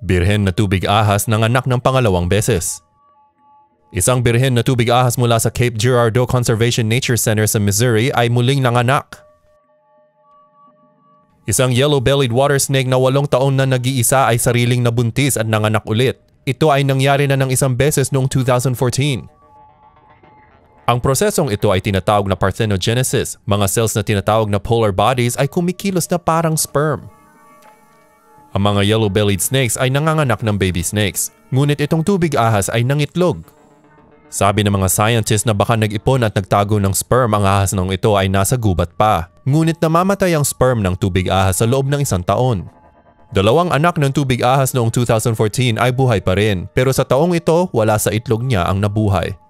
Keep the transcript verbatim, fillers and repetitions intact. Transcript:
Birhen na tubig-ahas nanganak ng pangalawang beses. Isang birhen na tubig-ahas mula sa Cape Girardeau Conservation Nature Center sa Missouri ay muling nanganak. Isang yellow-bellied water snake na walong taon na nagiisa ay sariling nabuntis at nanganak ulit. Ito ay nangyari na ng isang beses noong two thousand fourteen. Ang prosesong ito ay tinatawag na parthenogenesis. Mga cells na tinatawag na polar bodies ay kumikilos na parang sperm. Ang mga yellow-bellied snakes ay nanganganak ng baby snakes. Ngunit itong tubig-ahas ay nangitlog. Sabi ng mga scientists na baka nag-ipon at nagtago ng sperm ang ahas nung ito ay nasa gubat pa. Ngunit namamatay ang sperm ng tubig-ahas sa loob ng isang taon. Dalawang anak ng tubig-ahas noong two thousand fourteen ay buhay pa rin, pero sa taong ito wala sa itlog niya ang nabuhay.